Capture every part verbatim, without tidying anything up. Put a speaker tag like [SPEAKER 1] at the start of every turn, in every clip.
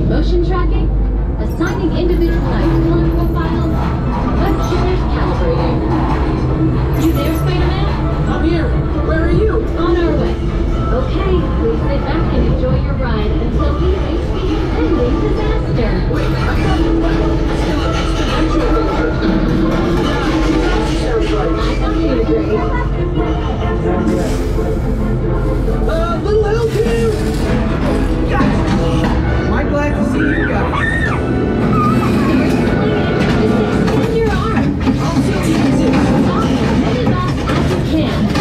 [SPEAKER 1] motion tracking, assigning individualized color profiles, web killers calibrating. You there, Spider-Man?
[SPEAKER 2] I'm here. Where are you?
[SPEAKER 1] On our way. Okay, please sit back and enjoy your ride until we reach the impending disaster.
[SPEAKER 2] Wait, I thought the level was still an exponential danger. Yeah, sounds right.
[SPEAKER 1] I thought you'd agree.
[SPEAKER 2] Uh, little help here! Gotcha! I'm glad to see you guys.
[SPEAKER 1] Extend your arm.
[SPEAKER 2] I'll see you easy.
[SPEAKER 1] Awesome. Send it off as you can.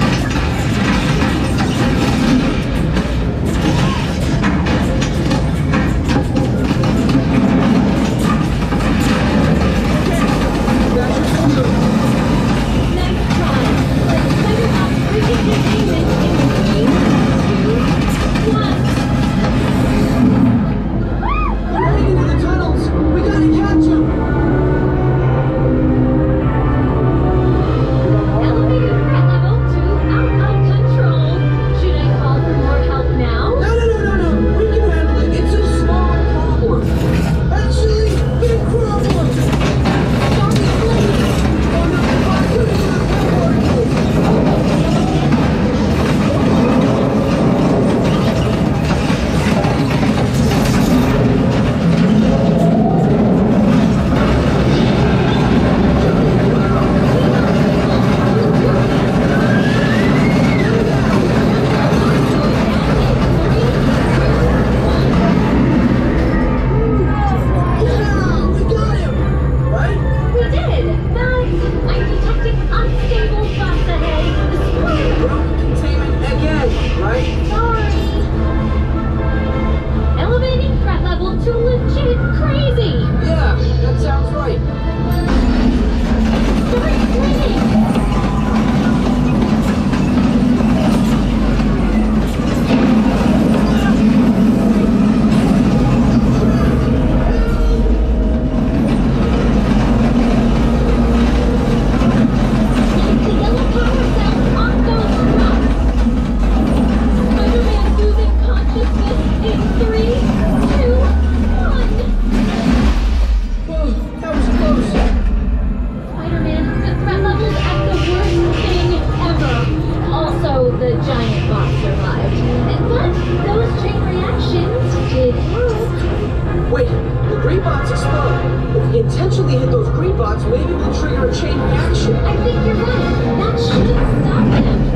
[SPEAKER 2] Intentionally hit those green bots, maybe we'll trigger a chain reaction.
[SPEAKER 1] I think you're right. That should stop them.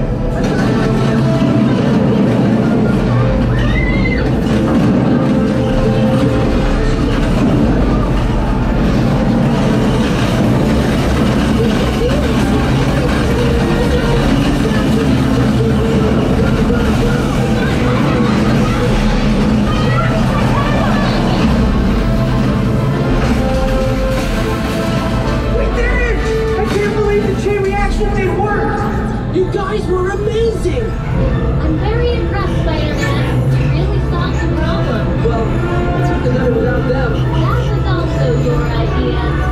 [SPEAKER 2] You guys were amazing!
[SPEAKER 1] I'm very impressed, Spider-Man. You really solved the problem.
[SPEAKER 2] Well, it's even better without them.
[SPEAKER 1] That was also your idea.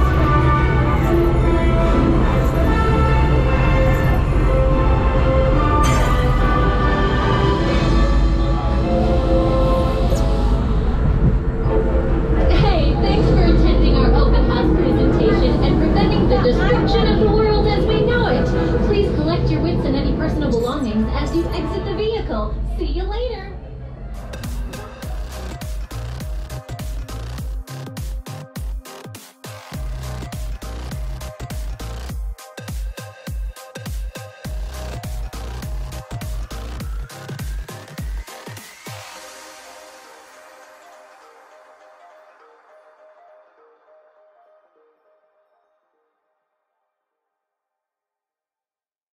[SPEAKER 1] Hey, thanks for attending our open house presentation and preventing the destruction of the world as we know it. Please collect your wits and any personal belongings as you exit the vehicle. See you later.